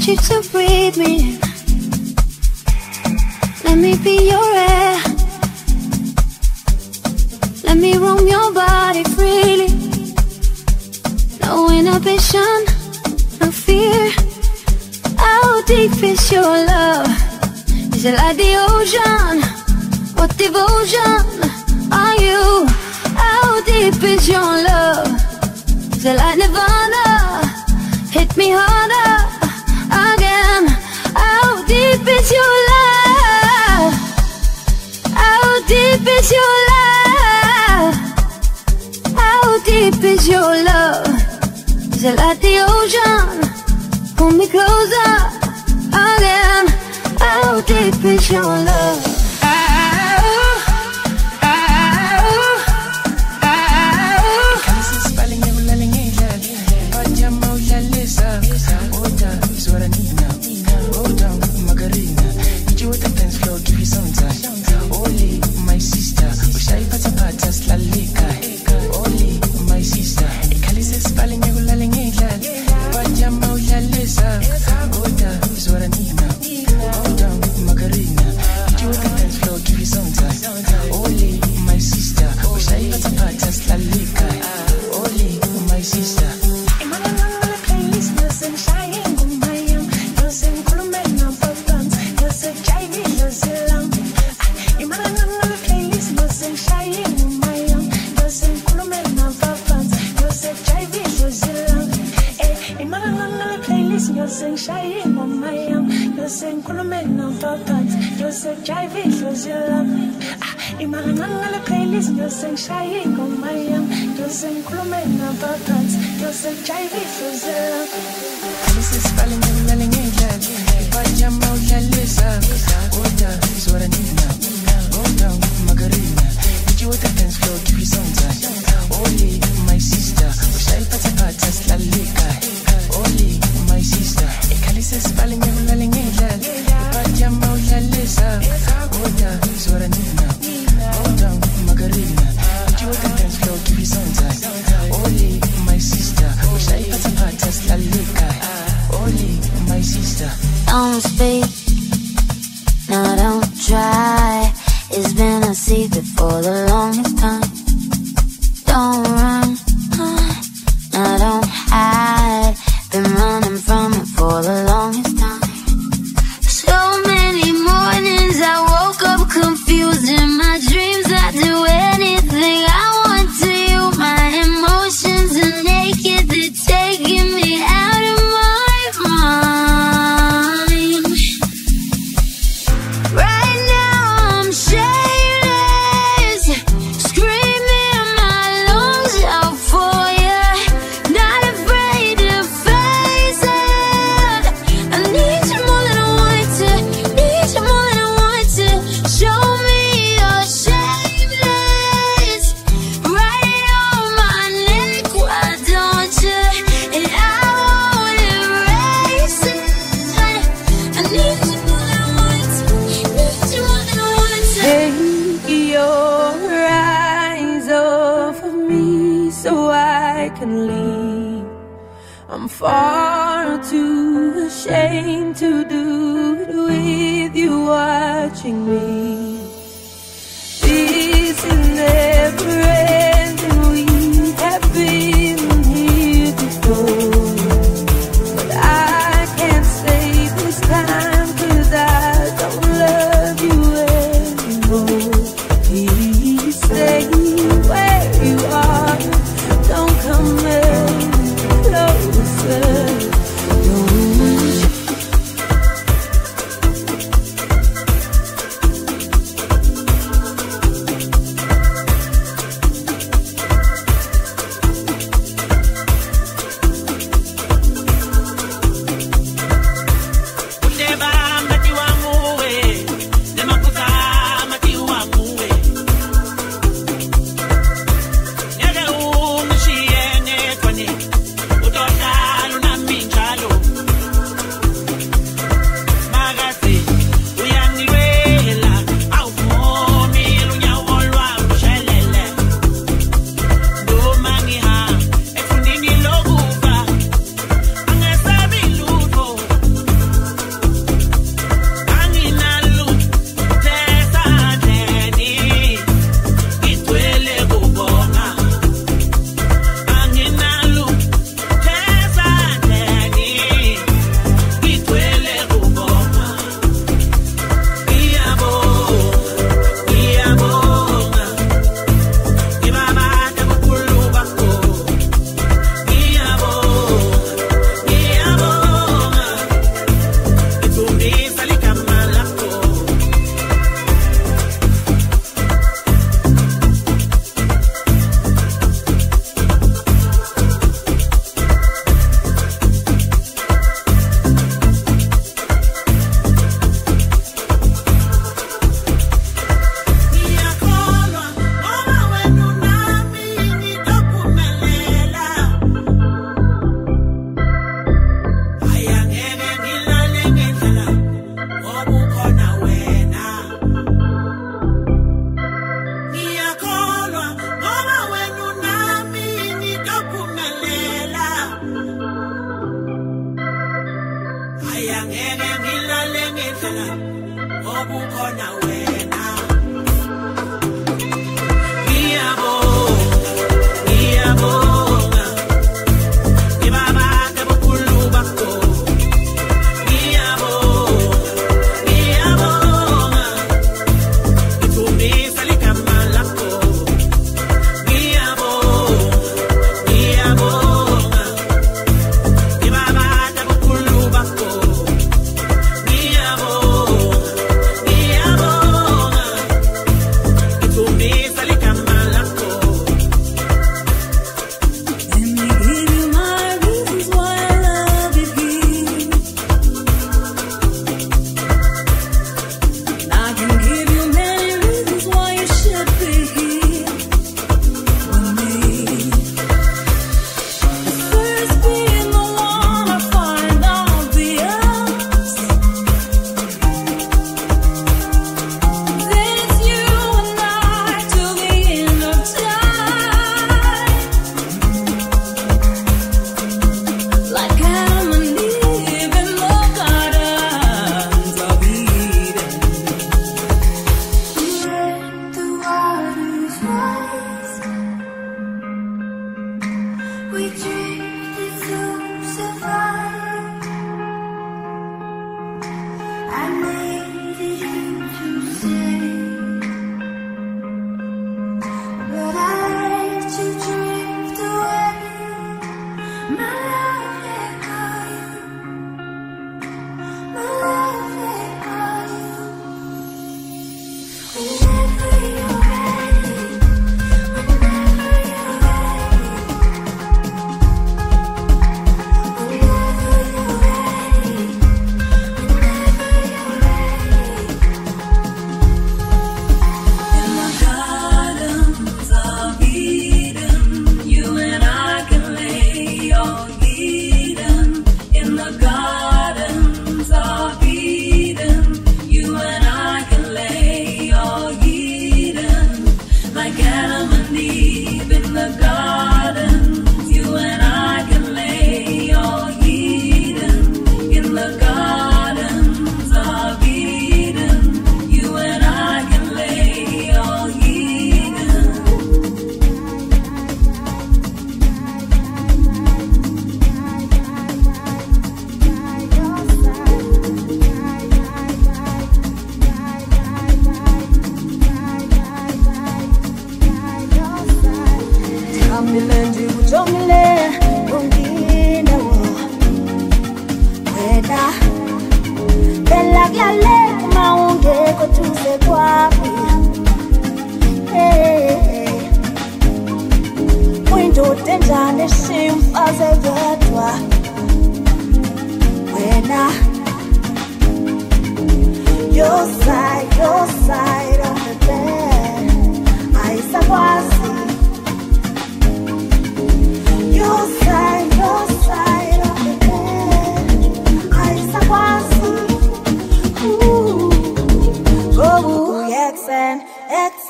want you to breathe me in. Let me be your air. Let me roam your body freely. No inhibition, no fear. How deep is your love? Is it like the ocean? What devotion are you? How deep is your love? Is it like Nirvana? Hit me harder again. How deep is your love? How deep is your love? How deep is your love? Is it like the ocean? Pull me closer again. How deep is your love? Don't speak, no don't try. It's been a secret for the longest time. Don't run, no don't hide. Been running from it for the longest time. So many mornings I woke up confused. In my dreams I do anything I want to you. My emotions are naked, they're taking me out of my mind. Right now I'm shameless, screaming my lungs out for you. Not afraid to face it. I need you more than I want to, need you more than I want to. Show me you're shameless. Right on my neck, why don't you? And I won't erase it. I need you more than I want to, need you more than I want to. Take your eyes off of me so I can leave. I'm far too ashamed to do it with you watching me. This is never ending. We have been here before, but I can't stay this time 'cause I don't love you anymore. Please stay where you are. Don't come any closer. Don't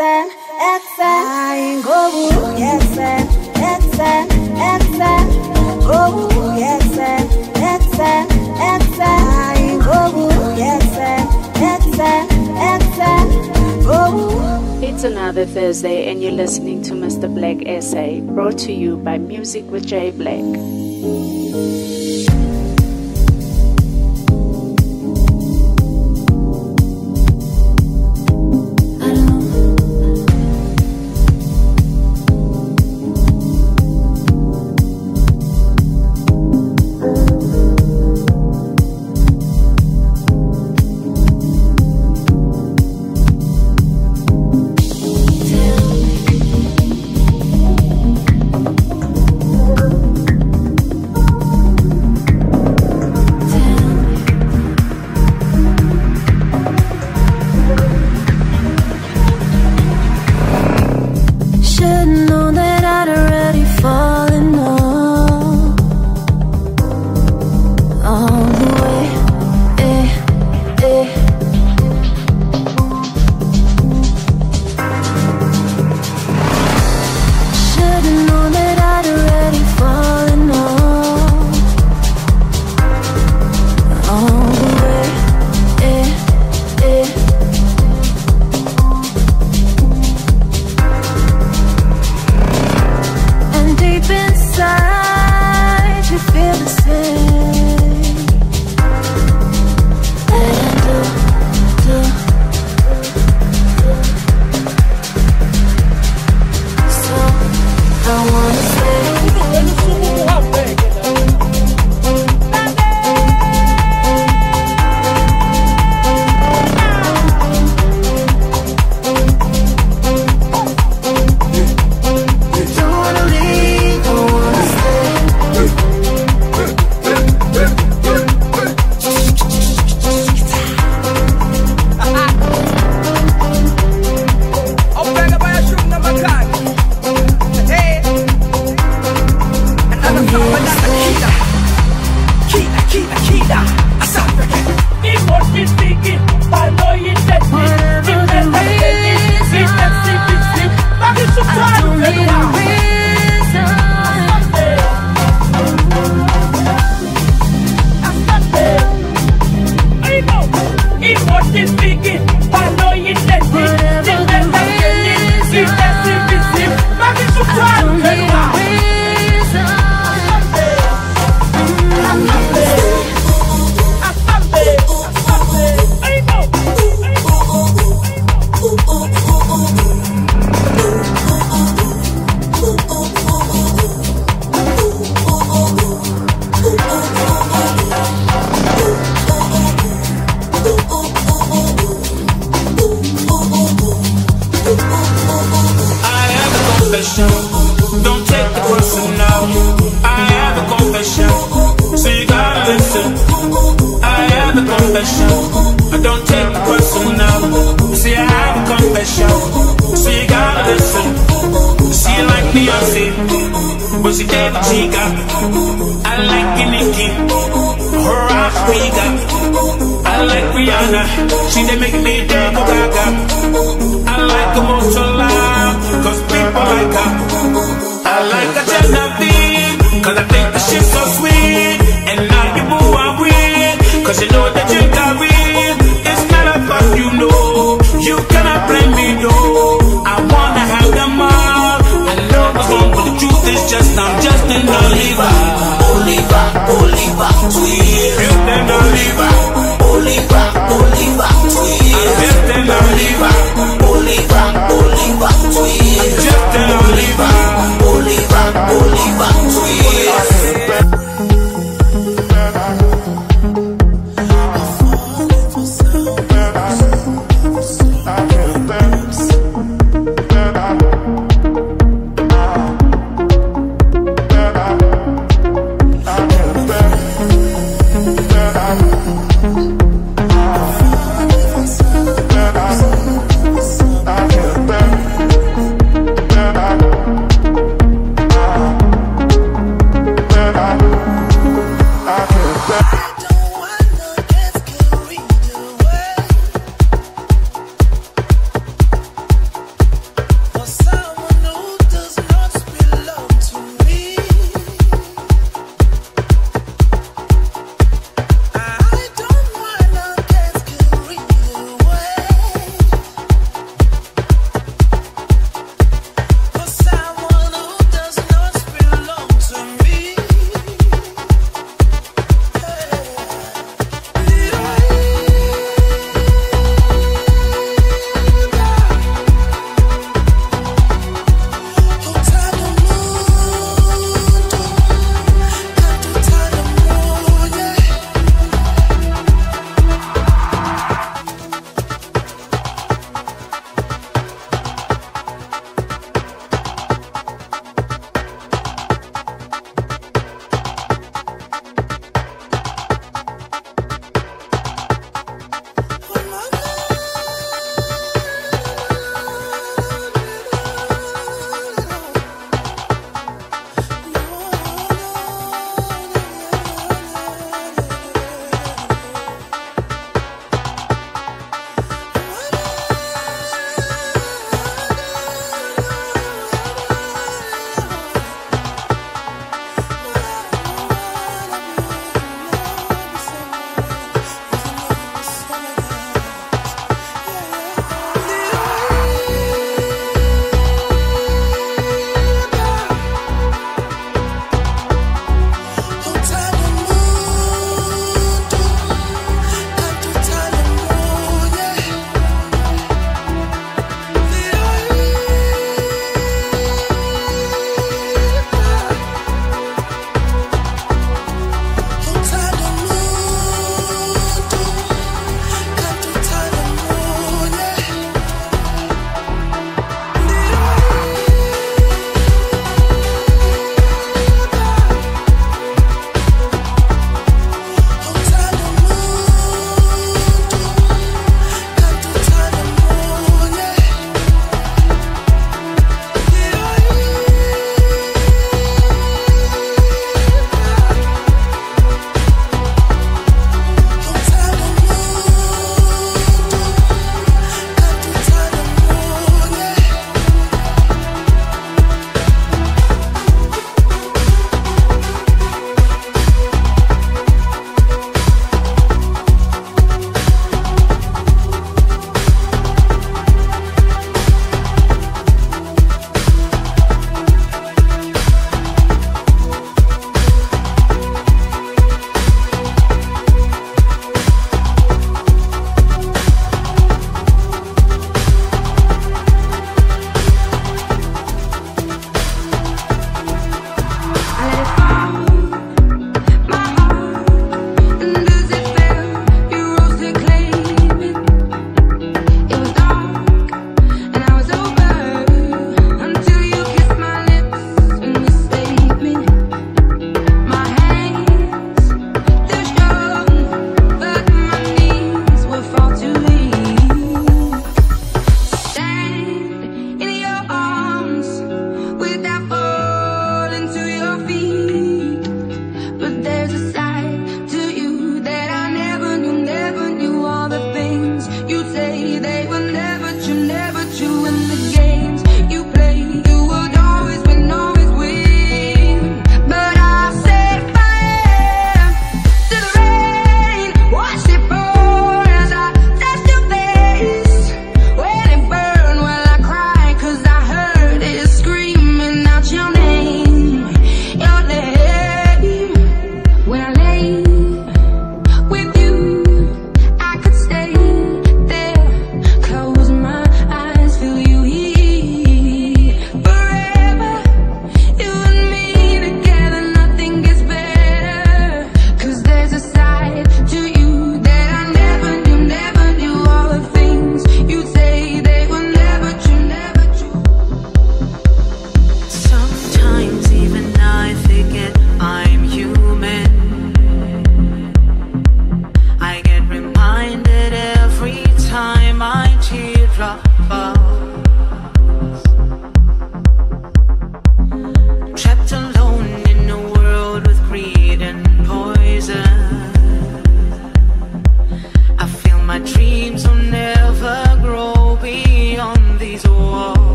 It's another Thursday and you're listening to Mr. Black SA, brought to you by Music with J Black. Don't take the personal. I have a confession, so you gotta listen. I have a confession. Don't take the personal. See, I have a confession, so you gotta listen. See, you like Beyonce, but she David Chica. I like Nicki, her eyes bigger. I like Rihanna, she they make me dance go gaga. I like her most alive, cause people like her. I like her Genevieve, cause I think the shit's so sweet. And now you move on with, cause you know that you got real. It's not about you know, you cannot blame me no. I wanna have them all, I know what's wrong, but the truth is just I'm just an Oliver. Oliver, Oliver, sweet. Just an Oliver. Oliver, Oliver, sweet. Just an Oliver. Oliver, Oliver.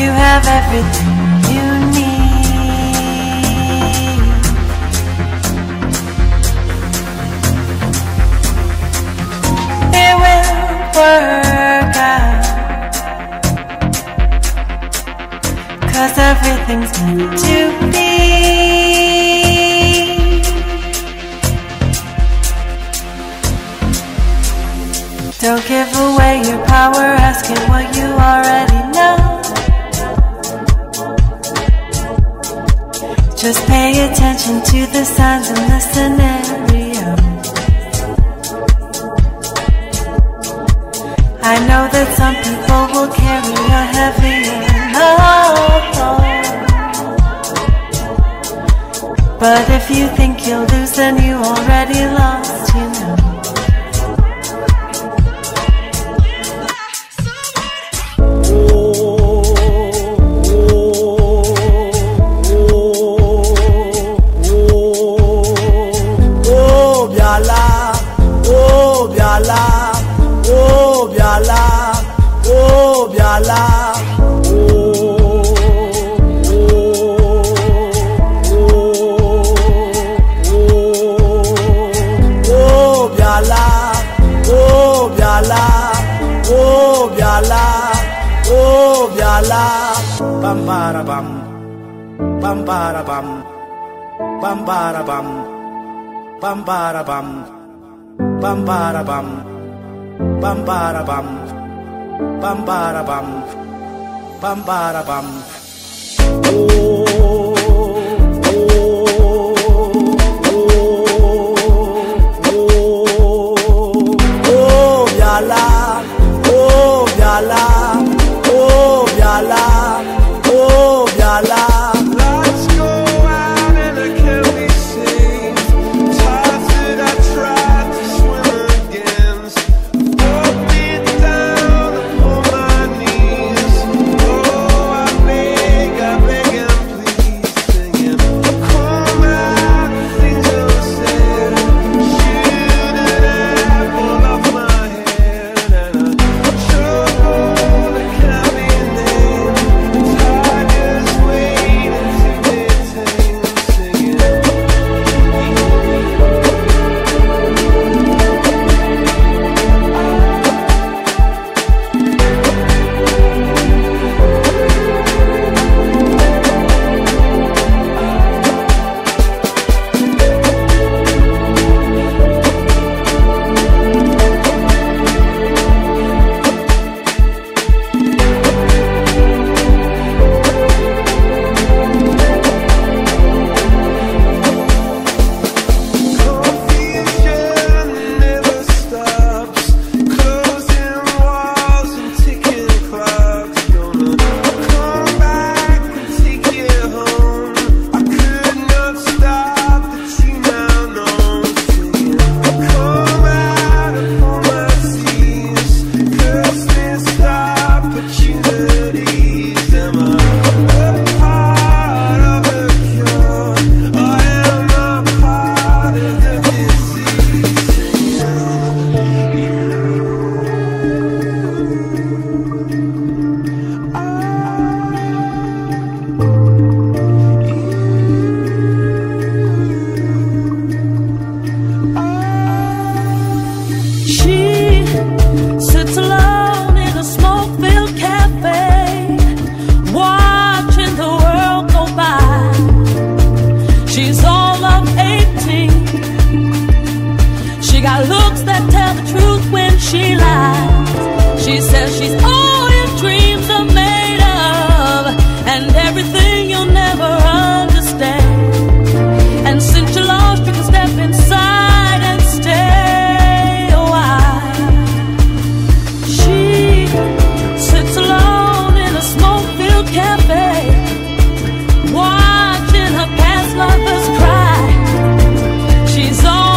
you have everything you need. It will work out, 'cause everything's meant to be. Don't give away your power, asking what you already know. Just pay attention to the signs in the scenario. I know that some people will carry a heavier load, but if you think you'll lose, then you already lost, you know. Bam bara bam, bam bara bam, bam bara bam, bam bara bam, bam bara bam, bam bara bam, bam bara bam, bam bara bam.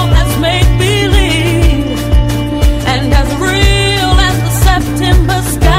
Sky.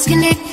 asking it